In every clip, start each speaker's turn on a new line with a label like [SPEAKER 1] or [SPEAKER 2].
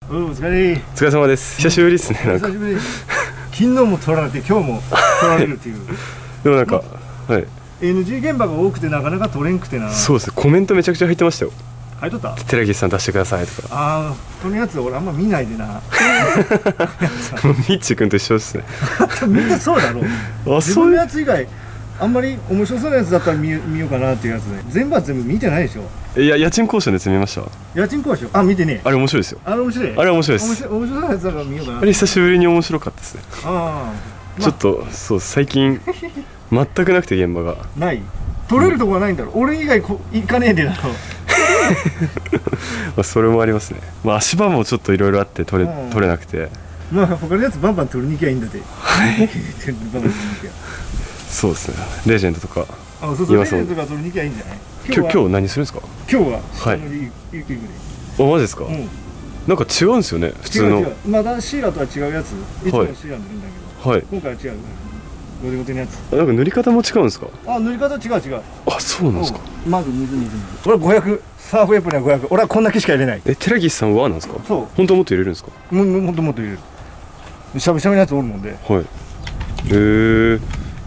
[SPEAKER 1] お疲れ。
[SPEAKER 2] お疲れ様です。久しぶりですね。なんか
[SPEAKER 1] 久しぶり。昨日も撮られて今日も撮られるっていう。
[SPEAKER 2] でもなんか、はい。
[SPEAKER 1] NG 現場が多くてなかなか撮れんくてな。
[SPEAKER 2] そうですね。コメントめちゃくちゃ入ってましたよ。
[SPEAKER 1] 入っとった？
[SPEAKER 2] 寺岸さん出してくださいとか。
[SPEAKER 1] ああ、このやつ俺あんま見ないでな。
[SPEAKER 2] ミッチ君と一緒ですね。
[SPEAKER 1] みんなそうだろう。
[SPEAKER 2] あ、
[SPEAKER 1] 自分のやつ以外あんまり面白そうなやつだったら見ようかなっていうやつで、全部は全部見てないでしょ。
[SPEAKER 2] いや、家賃交渉のやつ見ました。
[SPEAKER 1] 家賃交渉、あ、見てね。
[SPEAKER 2] あれ面白いですよ。
[SPEAKER 1] あれ面白い。
[SPEAKER 2] あれ面白いです。
[SPEAKER 1] 面白いやつだから見ようかな。
[SPEAKER 2] あれ久しぶりに面白かったですね。
[SPEAKER 1] ああ、
[SPEAKER 2] ちょっとそう最近全くなくて現場が
[SPEAKER 1] ない。撮れるとこはないんだろう。俺以外行かねえでだろう。
[SPEAKER 2] まあそれもありますね。まあ足場もちょっといろいろあって撮れなくて。
[SPEAKER 1] まあ他のやつバンバン撮りに行きゃいいんだって。はい。バンバン撮りに行きゃ。
[SPEAKER 2] そうですね。レジェンドとか。
[SPEAKER 1] あ、そうそう。レジェンドとか撮りに行きゃいいんじゃない。
[SPEAKER 2] 今日何するんですか。
[SPEAKER 1] 今日は下乗り行くで。
[SPEAKER 2] あ、マジですか。なんか違うんですよね、普通の。
[SPEAKER 1] まだシーラとは違うやつ。いつもシーラ塗るんだけど。はい。今回は違う。ゴテゴテのやつ。
[SPEAKER 2] なんか塗り方も違うんですか。
[SPEAKER 1] あ、塗り方違う。
[SPEAKER 2] あ、そうなんですか。
[SPEAKER 1] まず水。俺は500。サーフエプロンは500。俺はこんだけしか入れない。
[SPEAKER 2] 寺岸さんはなんですか。
[SPEAKER 1] そう。
[SPEAKER 2] 本当はもっと入れるんですか。
[SPEAKER 1] もっと入れる。しゃぶしゃぶのやつおるもんで。
[SPEAKER 2] はい。
[SPEAKER 1] これで。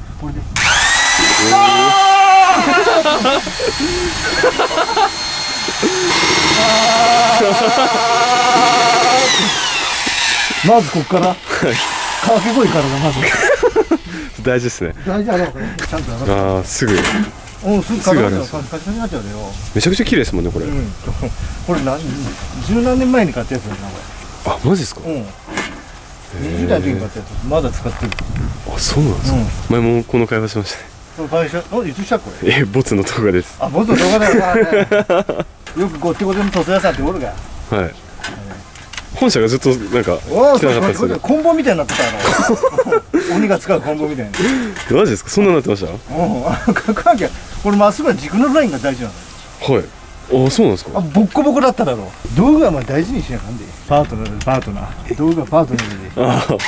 [SPEAKER 1] まずこっから。掛け声からだまず。
[SPEAKER 2] 大事ですね。
[SPEAKER 1] 大事だろ。ちゃんと。
[SPEAKER 2] ああ、すぐ。
[SPEAKER 1] すぐある。カチカチになっちゃうよ。
[SPEAKER 2] めちゃくちゃ綺麗ですもんねこれ。こ
[SPEAKER 1] れ十何年前に買ったやつだなこ
[SPEAKER 2] れ。あ、マジですか。
[SPEAKER 1] 20代の時に買ったやつまだ使ってる。
[SPEAKER 2] あ、そうなんですか。前もこの会話しましたね。
[SPEAKER 1] この会社、いつしたこれ。
[SPEAKER 2] ボツの動画です。
[SPEAKER 1] あ、ボツの動画だよな。よくごってごての塗装屋さんっておるが。
[SPEAKER 2] はい。本社がずっとなんか
[SPEAKER 1] 汚かったですよね。棍棒みたいになってた鬼が使う棍棒みたいな。
[SPEAKER 2] マジですか。そんなになってました。
[SPEAKER 1] 関係。これまっすぐは軸のラインが大事な
[SPEAKER 2] の。はい。あ、そうなんですか。
[SPEAKER 1] あ、ボッコボコだっただろう。道具はまあ大事にしなかんで。パートナー。道具はパートナーで。ああ。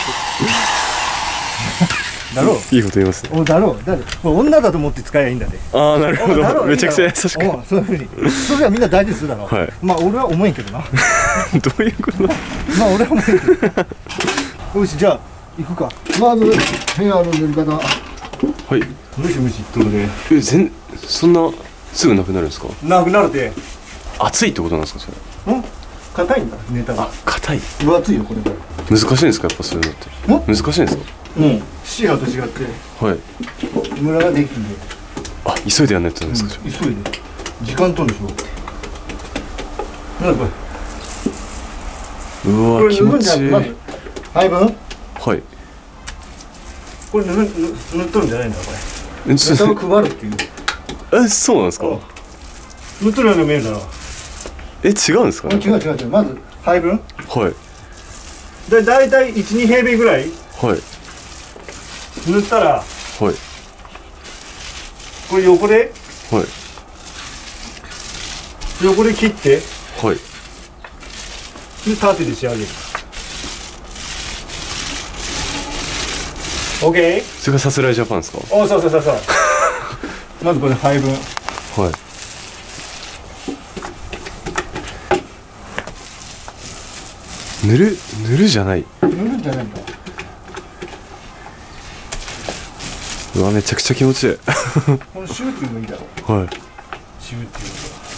[SPEAKER 1] だろう。
[SPEAKER 2] いいこと言いますね。
[SPEAKER 1] お、だろう。これ女だと思って使えばいいんだで。
[SPEAKER 2] ああ、なるほど。めちゃくちゃ優しく。
[SPEAKER 1] そういうふうに。それはみんな大事にするだろう。
[SPEAKER 2] はい。
[SPEAKER 1] まあ俺は重いけどな。
[SPEAKER 2] どういうこと。
[SPEAKER 1] まあ俺は重いけど。よし、じゃあ行くか。まずヘアの塗り方。はい。ムシムシとるで。
[SPEAKER 2] そんなすぐなくなるんですか。
[SPEAKER 1] なくなるで。
[SPEAKER 2] 熱いってことなんですかそれ。
[SPEAKER 1] 硬いんだネタが。
[SPEAKER 2] あ、硬い。
[SPEAKER 1] 分厚いよこれ。
[SPEAKER 2] 難しいんですかやっぱそういうのって。難しいんですか。
[SPEAKER 1] シーラと違って。
[SPEAKER 2] はい。
[SPEAKER 1] ムラができるんで。
[SPEAKER 2] あ、急いでやんないとなんですか。
[SPEAKER 1] 急いで。時間取るでしょ。なんだこれ。
[SPEAKER 2] うわ、気持ちいい。
[SPEAKER 1] まず配分。
[SPEAKER 2] はい。
[SPEAKER 1] これ塗っとるんじゃないんだこれ。ネタを配るっていう。
[SPEAKER 2] そうなんですか。
[SPEAKER 1] 塗っとるように見えるだろ。
[SPEAKER 2] 違うんですか。
[SPEAKER 1] 違う。まず配分。
[SPEAKER 2] はい。
[SPEAKER 1] で、だいたい1、2平米ぐらい。
[SPEAKER 2] はい。
[SPEAKER 1] 塗ったら。はい。これ横で。
[SPEAKER 2] はい。
[SPEAKER 1] 横で切って。
[SPEAKER 2] はい。
[SPEAKER 1] で、縦で仕上げる。オッケー。
[SPEAKER 2] それがさすらいジャパンですか。
[SPEAKER 1] そう。まずこれ配分。はい。
[SPEAKER 2] 塗るじゃない。
[SPEAKER 1] 塗るんじゃないんだ。
[SPEAKER 2] うわ、めちゃくちゃ気持ちいい。
[SPEAKER 1] このシューっていうのいいだろ
[SPEAKER 2] う。はい。
[SPEAKER 1] シューって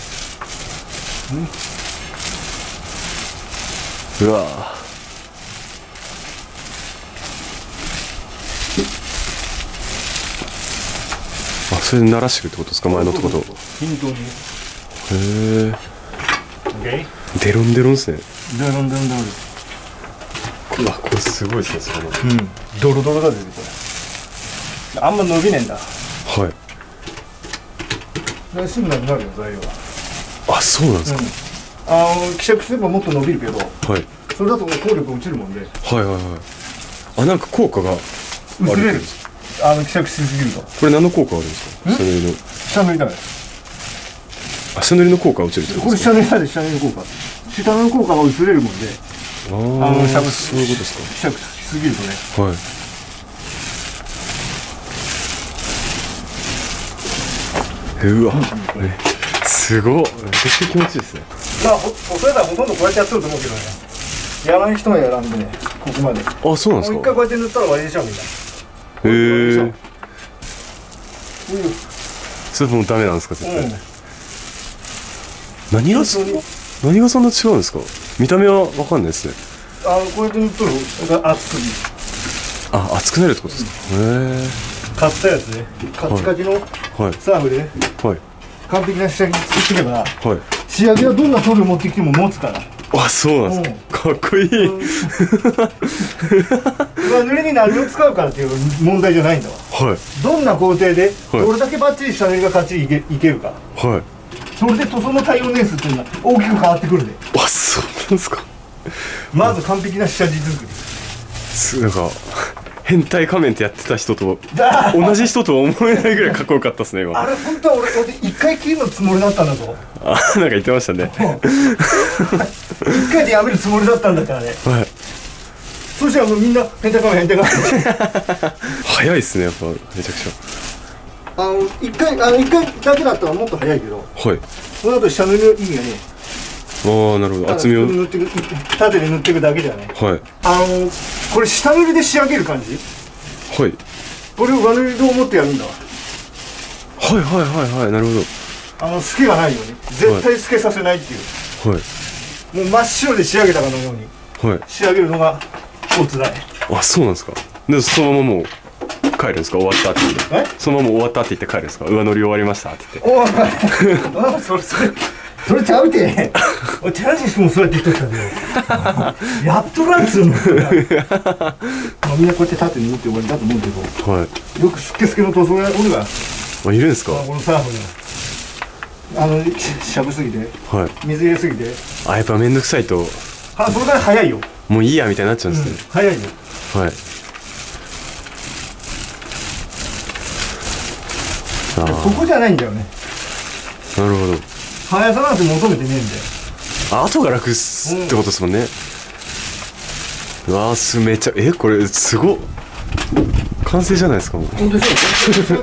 [SPEAKER 1] いうの。
[SPEAKER 2] うわ。あ、それで鳴らしてくってことですか前のってこと。
[SPEAKER 1] 均等に。
[SPEAKER 2] へえ。デロンデロンですね。
[SPEAKER 1] デロン。
[SPEAKER 2] うわ、これすごいですね。
[SPEAKER 1] ドロドロだぜこれ。あんま伸びねえんだ。はい。すぐなくなるよ材料は。
[SPEAKER 2] あ、そうなんですか。
[SPEAKER 1] 希釈すればもっと伸びるけど。はい。それだと効力落ちるもんで。
[SPEAKER 2] あ、なんか効果が
[SPEAKER 1] 薄れる。希釈しすぎると。
[SPEAKER 2] これ何の効果あるんですか。下塗りの。
[SPEAKER 1] 下塗りだね。
[SPEAKER 2] 下塗りの効果が落ちるってことですか。
[SPEAKER 1] これ下塗りの効果。下の効果が薄れるもんで。
[SPEAKER 2] そういうことですか。
[SPEAKER 1] 希釈しすぎるとね。
[SPEAKER 2] はい。うわ、すごい。めちゃくちゃ気持ちいいですね。
[SPEAKER 1] まあ、それならほとんどこうやってやってると思うけどね。 やらない人はやらんでね、ここまで。
[SPEAKER 2] あ、そうなんですか。
[SPEAKER 1] もう一回こうやって塗ったら終わりでしょみんな。
[SPEAKER 2] へえ。それもうダメなんですか絶対。何がそんな違うんですか。見た目は分かんないですね。
[SPEAKER 1] こうやって塗っとる方が熱くに。
[SPEAKER 2] あ、熱くなるってことですか。へえ。
[SPEAKER 1] 買ったやつね、カチカチのサーフでね、
[SPEAKER 2] はい、
[SPEAKER 1] 完璧な仕上げ作ってけば、
[SPEAKER 2] はい、
[SPEAKER 1] 仕上げはどんな塗料持ってきても持つから。
[SPEAKER 2] あ、そうなんですか。かっこいい。
[SPEAKER 1] 塗りに何を使うかっていう問題じゃないんだわ。
[SPEAKER 2] はい。ど
[SPEAKER 1] んな工程でどれだけバッチリ下塗りがかっちりいけるか。はい。それで塗装の対応年数っていうのは大きく変わってくるで。
[SPEAKER 2] あ、そうなんですか。
[SPEAKER 1] まず完璧な下地作り。
[SPEAKER 2] なんか変態仮面ってやってた人と同じ人とは思えないぐらいかっこよかったですね今。
[SPEAKER 1] あれ本当は俺一回きりのつもりだったんだぞ。
[SPEAKER 2] あ、なんか言ってましたね。
[SPEAKER 1] 一回でやめるつもりだったんだからね。はい。そしたらもうみんな変態仮面変態仮面。
[SPEAKER 2] 早いですねやっぱめちゃくちゃ。
[SPEAKER 1] 一回だけだったらもっと早いけど。はい。その後下塗りの意味がね。
[SPEAKER 2] ああ、なるほど。厚みを
[SPEAKER 1] 塗っていく、縦で塗っていくだけではね。はい。これ下塗りで仕上げる感じ。はい。これを上塗りで思ってやるんだわ。
[SPEAKER 2] はいはいはいはい、なるほ
[SPEAKER 1] ど。透けがないように、絶対透けさせないっていう。はい。もう真っ白で仕上げたかのように。はい。仕上げるのがコツだい。
[SPEAKER 2] あ、そうなんですか。で、そのままもう帰るんですか。終わったって言って。そのまま終わったって言って帰るんですか。上塗り終わりましたって言って。
[SPEAKER 1] おい。それちゃうて。俺チャラジシもそうやって言っとったけど。やっとらんつうの。みんなこうやって縦に塗って終わりだと思うけど。はい。よくスケスケの塗装や俺が。
[SPEAKER 2] あ、いるんですか。
[SPEAKER 1] このサーフに。しゃぶすぎて。はい。水入れすぎて。
[SPEAKER 2] あ、やっぱ面倒くさいと。
[SPEAKER 1] それから早いよ。
[SPEAKER 2] もういいやみたいになっちゃうんですね。
[SPEAKER 1] 早いよ。はい。そこじゃないんだよね。
[SPEAKER 2] なるほど。
[SPEAKER 1] 速さなんて求めてねえんだよ。
[SPEAKER 2] あ、後が楽っすってことですもんね。うわー、めっちゃこれすごっ。完成じゃないですかもう。本当でしょ。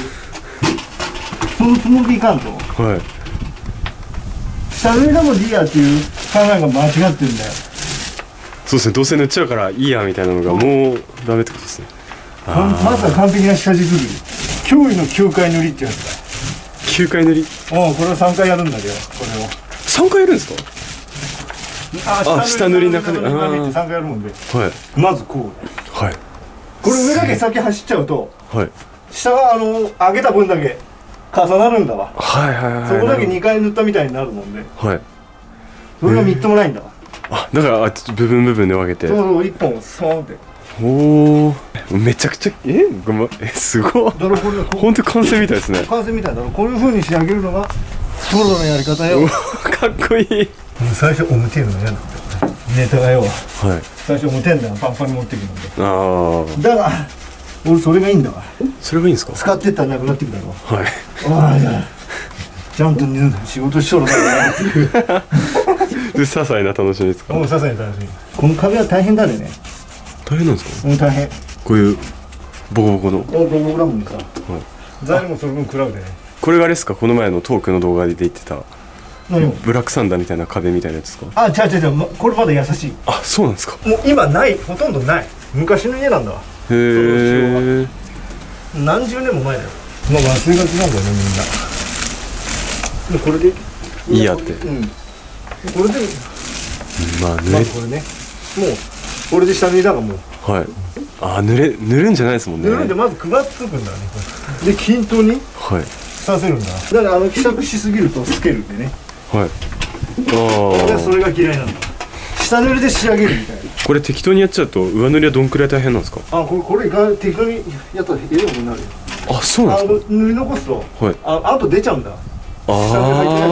[SPEAKER 1] そのつもりでいかんと。はい。下塗りでもいいやっていう考えが間違ってるんだよ。
[SPEAKER 2] そうですね。どうせ塗っちゃうからいいやみたいなのがもうダメってことですね。
[SPEAKER 1] まずは完璧な下地作り。驚異の9回塗りってやつだ。
[SPEAKER 2] 9回塗り。
[SPEAKER 1] これを3回やるんだけど、これを。
[SPEAKER 2] 3回やるんですか。下塗りの中で。
[SPEAKER 1] 3回やるもんで。はい。まずこう。はい。これ上だけ先走っちゃうと。はい。下が上げた分だけ重なるんだわ。はいはいはい。そこだけ2回塗ったみたいになるもんで。はい。それがみっともないんだわ。
[SPEAKER 2] あ、だから部分部分で分けて。
[SPEAKER 1] そう、1本スポーンって。
[SPEAKER 2] おお、めちゃくちゃすごい。本当完成みたいですね。
[SPEAKER 1] 完成みたいだろ。こういう風に仕上げるのがプロのやり方よ。
[SPEAKER 2] かっこいい。
[SPEAKER 1] 最初オムテールのやつネタがよ。はい。最初オムテールのパンパンに持ってくるので。ああ。だが俺それがいいんだわ。
[SPEAKER 2] それがいいんですか。
[SPEAKER 1] 使ってったらなくなってくだろ。はい。ああ、ちゃんと仕事しとるからなっていう。
[SPEAKER 2] 些細な楽しみですか。
[SPEAKER 1] 些細な楽しみ。この壁は大変だね。
[SPEAKER 2] 大変なんですか。
[SPEAKER 1] 大変。
[SPEAKER 2] こういうボコボコの。
[SPEAKER 1] ボコボコだもんさ。材料もその分食らうでね。
[SPEAKER 2] これがあれですか。この前のトークの動画で言ってた。ブラックサンダーみたいな壁みたいなやつですか。
[SPEAKER 1] 違う、これまだ優しい。
[SPEAKER 2] あ、そうなんですか。
[SPEAKER 1] もう今ない、ほとんどない。昔の家なんだわ。へえ。何十年も前だよ。まあ忘れがちなんだよねみんな。これで
[SPEAKER 2] いいやって。
[SPEAKER 1] うん。これで。
[SPEAKER 2] まあ
[SPEAKER 1] これね。もうこれで下塗りだがもう。
[SPEAKER 2] はい。あ、塗るんじゃないですもんね。
[SPEAKER 1] 塗るんでまずくがっつくんだね。で均等に。はい。させるんだ。だから希釈しすぎると透けるんでね。はい。ああ。それが嫌いなんだ。下塗りで仕上げるみたいな。
[SPEAKER 2] これ適当にやっちゃうと上塗りはどんくらい大変なんですか。
[SPEAKER 1] これが適当にやったらええようになるよ。
[SPEAKER 2] あ、そうなんですか。
[SPEAKER 1] 塗り残すと、はい。あと出ちゃうんだ。
[SPEAKER 2] 下に入ってない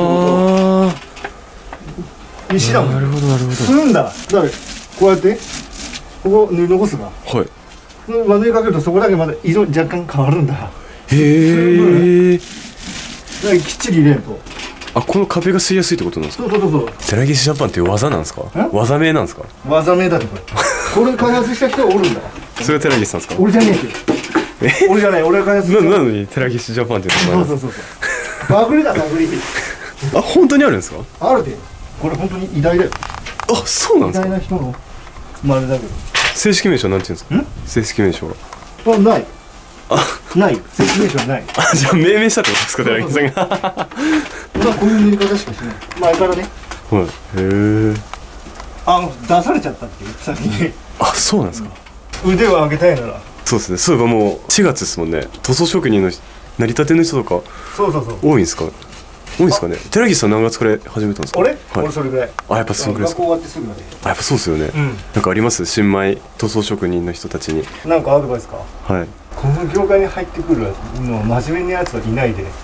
[SPEAKER 1] と石だもん。
[SPEAKER 2] なるほどなるほど。
[SPEAKER 1] 吸うんだ。だからこうやってここ塗り残すが。はい。上塗りかけるとそこだけまだ色若干変わるんだ。へえ。だからきっちり入れると。
[SPEAKER 2] あ、この壁が吸いやすいってことなんですか。そう。寺岸ジャパンっていう技なんですか。技名なんですか。
[SPEAKER 1] 技名だってこれ。これ開発した人がおるんだ。
[SPEAKER 2] それが寺岸さんですか。
[SPEAKER 1] 俺じゃねえけど。俺じゃない、俺が開発した。
[SPEAKER 2] なのに寺岸ジャパンっていう
[SPEAKER 1] の。そう。バグリだバグリ。
[SPEAKER 2] あ、本当にあるんですか。
[SPEAKER 1] あるで。これ本当に偉大だよ。
[SPEAKER 2] あ、そうなんですか。
[SPEAKER 1] 偉大な人のまれだけど。
[SPEAKER 2] 正式名称なんていうんですか。正式名称は。
[SPEAKER 1] あ、ない。ない。正式名称はない。
[SPEAKER 2] あ、じゃあ命名したってことですか、寺木さんが。
[SPEAKER 1] まあこういう塗り方しかしない。前からね。
[SPEAKER 2] はい。へえ。
[SPEAKER 1] 出されちゃったっていう先に。
[SPEAKER 2] あ、そうなんですか。
[SPEAKER 1] 腕を上げたいなら。
[SPEAKER 2] そうですね。そういえばもう4月ですもんね。塗装職人の成り立ての人とか多いんですか。多いんですかね。寺岸さん何月から始めたんですか。
[SPEAKER 1] 俺それぐらい。
[SPEAKER 2] あ、やっぱそれぐらいですか。
[SPEAKER 1] 学校終わってすぐまで。
[SPEAKER 2] あ、やっぱそうですよね。なんかあります、新米塗装職人の人たちに。
[SPEAKER 1] なんかアドバイスか。
[SPEAKER 2] はい。
[SPEAKER 1] この業界に入ってくるの真面目なやつはいないで。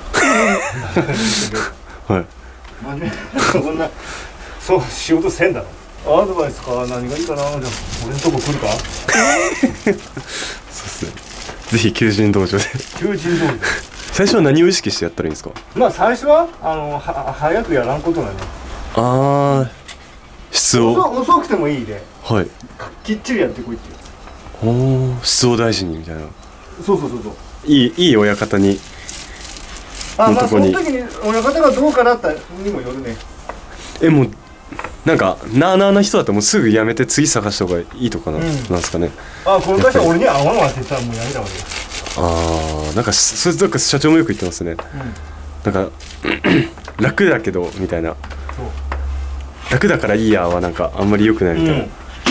[SPEAKER 2] はい。
[SPEAKER 1] 真面目なこんなそう仕事せんだろ。アドバイスか、何がいいかな。じゃあ俺のとこ来るか。
[SPEAKER 2] そうですね。ぜひ求人道場で。
[SPEAKER 1] 求人道場。
[SPEAKER 2] 最初は何を意識してやったらいいんですか。
[SPEAKER 1] まあ最初は早くやらんことだね。
[SPEAKER 2] ああ、質を
[SPEAKER 1] 遅くてもいいで、
[SPEAKER 2] はい、
[SPEAKER 1] きっちりやってこいっていう。
[SPEAKER 2] おお、質を大事にみたいな。
[SPEAKER 1] そう
[SPEAKER 2] いい親方に。
[SPEAKER 1] まあその時に親方がどうかなったにもよるね。
[SPEAKER 2] もうなんかなあなあな人だともうすぐ辞めて次探した方がいいとかなんですかね。
[SPEAKER 1] この会社俺には合わんわって言ったらもうやめたわけよ。
[SPEAKER 2] なんかそれなんか社長もよく言ってますね。なんか楽だけどみたいな。楽だからいいやはなんかあんまり良くないみたいな。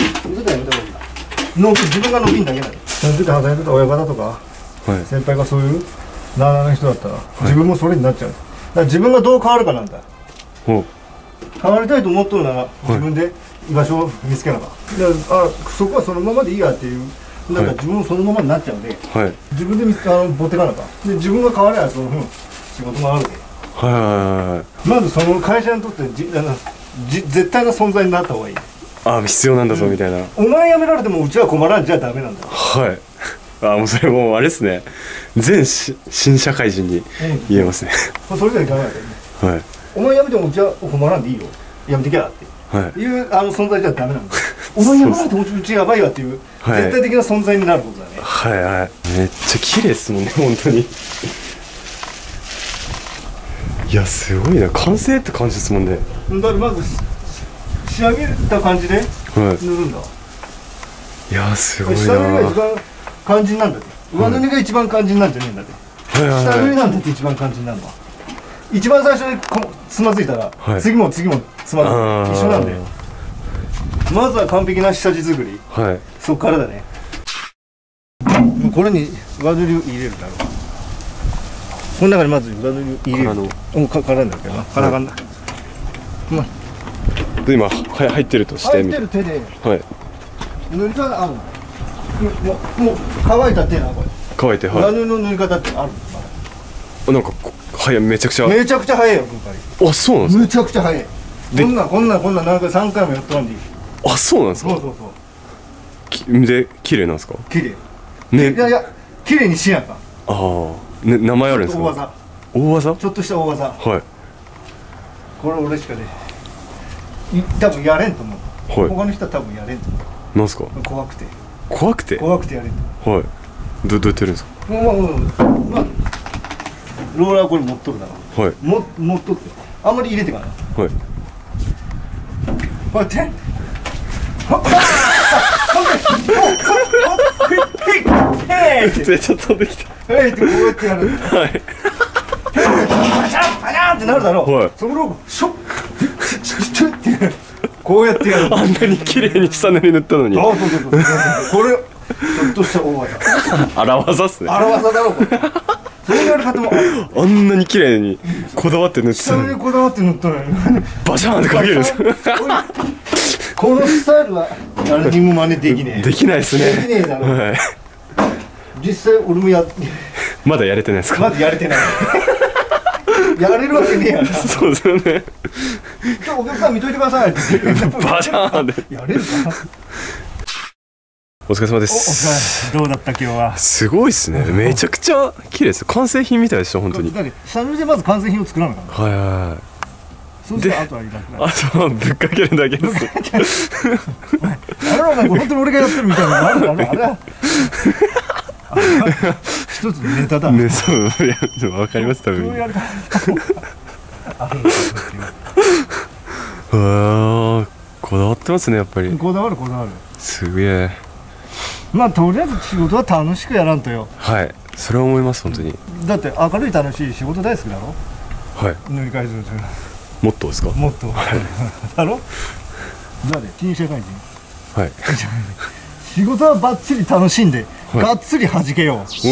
[SPEAKER 1] 自分が伸びんだけだよ。その時働いてた親方とか先輩がそういうなあなあな人だったら自分もそれになっちゃう。だから自分がどう変わるかなんだ。変わりたいと思っとるなら自分で居場所を見つけなか。そこはそのままでいいやっていう。なんか自分もそのままになっちゃうんで、自分で持ってかなか。で自分が変わればその分仕事もあるで。まずその会社にとって絶対な存在になった方がいい。
[SPEAKER 2] 必要なんだぞみたいな。
[SPEAKER 1] お前辞められてもうちは困らんじゃダメなんだ。
[SPEAKER 2] もうそれもうあれですね。全新社会人に言えますね。
[SPEAKER 1] それじゃいかないからね。お前辞めてもうちは困らんでいいよ。辞めてきゃっていう存在じゃダメなんだ。お前辞められてもうちやばいわっていう絶対的な存在になることだね。
[SPEAKER 2] めっちゃ綺麗ですもんね、本当に。いや、すごいな、完成って感じですもんね。
[SPEAKER 1] だからまず仕上げた感じで塗るんだ。
[SPEAKER 2] いや、すごいな。
[SPEAKER 1] 下塗りが一番肝心なんだって。上塗りが一番肝心なんじゃねえんだって。下塗りなんだって一番肝心なのは。一番最初につまずいたら次もつまずく。一緒なんで。まずは完璧な下地作り。そこからだね。これに上塗りを入れるだろう。この中にまず上塗りを入れる。からんだけどな。からがんだ。
[SPEAKER 2] 今入ってるとして
[SPEAKER 1] 入ってる手で塗り方あるの。もう乾いた手なこれ。
[SPEAKER 2] 乾いて
[SPEAKER 1] 上塗りの塗り方ってあるの。
[SPEAKER 2] なんかめちゃくちゃ早
[SPEAKER 1] いよ今回。
[SPEAKER 2] そうなんですか。
[SPEAKER 1] めちゃくちゃ早い。こんな何回3回もやっとらんでいい。
[SPEAKER 2] そうなんですか。
[SPEAKER 1] そう
[SPEAKER 2] で綺麗なんですか。
[SPEAKER 1] 綺麗ね。いや綺麗にしやんか。
[SPEAKER 2] 名前あるんですか。大技。ち
[SPEAKER 1] ょっとした大技。
[SPEAKER 2] こ
[SPEAKER 1] れ俺しかね多分やれんと思う。他の人は多分やれんと思う。
[SPEAKER 2] なんすか。
[SPEAKER 1] 怖くてやれんと
[SPEAKER 2] 思う。どうやってやるんですか。
[SPEAKER 1] まあローラーこれ持っとるだろ。持っとってあんまり入れてかな。こうやって
[SPEAKER 2] めっちゃ飛んできた。
[SPEAKER 1] ってこうやってやる。パシャンってなるだろう。それをシュッってこうやってやる。
[SPEAKER 2] あんなに綺麗に下塗り塗ったのに。
[SPEAKER 1] そうこれちょっとした大技。
[SPEAKER 2] 荒技っすね。
[SPEAKER 1] 荒技だろこれ。そういうやり方も
[SPEAKER 2] あんなに綺麗にこだわって塗ってたのに。
[SPEAKER 1] 下にこだわって塗ったのに
[SPEAKER 2] バシャーンってかけるんです
[SPEAKER 1] このスタイルは誰にも真似できねえ。
[SPEAKER 2] できないですね。
[SPEAKER 1] できねえだろ。実際俺も
[SPEAKER 2] まだやれてないですか。
[SPEAKER 1] まだやれてない。やれるわけねえやな。
[SPEAKER 2] そうですよね。
[SPEAKER 1] 今日お客さん見といてくださいって。
[SPEAKER 2] バシャーンで
[SPEAKER 1] やれるか。
[SPEAKER 2] お疲れ様です。
[SPEAKER 1] どうだった今日は。
[SPEAKER 2] すごいですね。めちゃくちゃ綺麗です。完成品みたいでしょ本当に。
[SPEAKER 1] 下塗りでまず完成品を作らなかった。そうしたらあとは楽な。
[SPEAKER 2] あとはぶっかけるだけです。
[SPEAKER 1] あれ本当に俺がやってるみたいなのある。一つネタだ。
[SPEAKER 2] ね、そう、いや、わかります多分。 こだわってますねやっぱり。
[SPEAKER 1] こだわるこだわる。
[SPEAKER 2] すげえ。
[SPEAKER 1] まあとりあえず仕事は楽しくやらんとよ。
[SPEAKER 2] はい、それは思います本当に。
[SPEAKER 1] だって明るい楽しい仕事大好きだろ。
[SPEAKER 2] はい。
[SPEAKER 1] 塗り替えするというのは
[SPEAKER 2] もっとですか。
[SPEAKER 1] もっとだろ。だって新社会人。
[SPEAKER 2] はい。
[SPEAKER 1] 仕事はバッチリ楽しんで、がっつり弾けよう。おお。って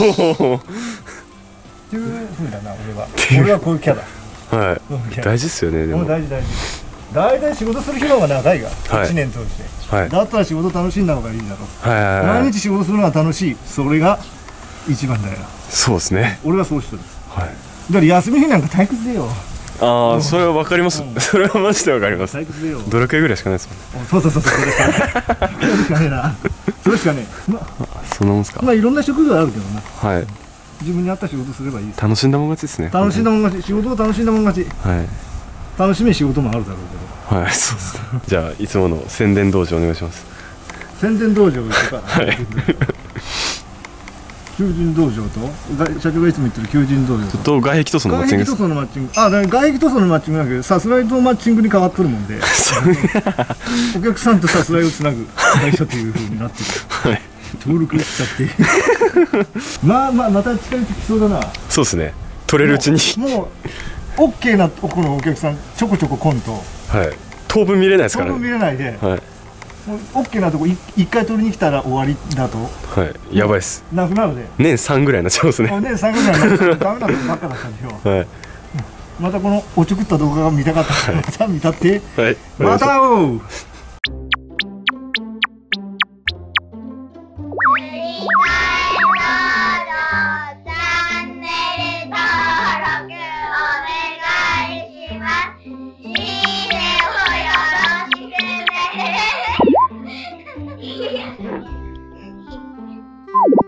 [SPEAKER 1] いうふうだな俺は。俺はこういうキャラ。
[SPEAKER 2] はい。大事ですよねでも。
[SPEAKER 1] 大事大事。大体仕事する暇が長いが、1年通して。はい。だったら仕事楽しんだ方がいいんだろう。はい。毎日仕事するのが楽しい。それが一番だよ。
[SPEAKER 2] そうですね。
[SPEAKER 1] 俺はそうしてる。
[SPEAKER 2] はい。
[SPEAKER 1] だから休み日なんか退屈でよ。
[SPEAKER 2] ああ、それはわかります。それはマジでわかります。どれくらいぐらいしかないですもんね。
[SPEAKER 1] そうそうそう、それしかねえな。それしかねえ。
[SPEAKER 2] そんなもんすか。
[SPEAKER 1] まあいろんな職業あるけどな。
[SPEAKER 2] はい。
[SPEAKER 1] 自分に合った仕事すればいい。
[SPEAKER 2] 楽しんだもん勝ちですね。
[SPEAKER 1] 楽しんだもん勝ち、仕事を楽しんだもん勝ち。はい。楽しみ仕事もあるだろうけど。
[SPEAKER 2] はい、そうですね。じゃあいつもの宣伝道場お願いします。
[SPEAKER 1] 宣伝道場行くから。はい。求人道場と社長がいつも言ってる求人道場
[SPEAKER 2] と外壁塗装のマッチング。
[SPEAKER 1] 外壁塗装のマッチング。あ、外壁塗装のマッチングだけど、さすらいとマッチングに変わっとるもんで。お客さんとさすらいをつなぐ会社という風になってる。はい。登録しちゃって。また近づいてきそうだな。
[SPEAKER 2] そうですね。取れるうちに。
[SPEAKER 1] もうオッケーなところのお客さんちょこちょこ来んと。
[SPEAKER 2] はい。当分見れないですからね。
[SPEAKER 1] 当分見れないで。はい。オッケーなとこ一回取りに来たら終わりだと、
[SPEAKER 2] はい、やばいっす。
[SPEAKER 1] なくなるで
[SPEAKER 2] 年3ぐらいになっちゃいますね。
[SPEAKER 1] 年3ぐらいになっちゃう。ダメなことばっかだったんでよ。はい。またこのおちょくった動画が見たかったらまた見たって。はい。また会おう。
[SPEAKER 3] you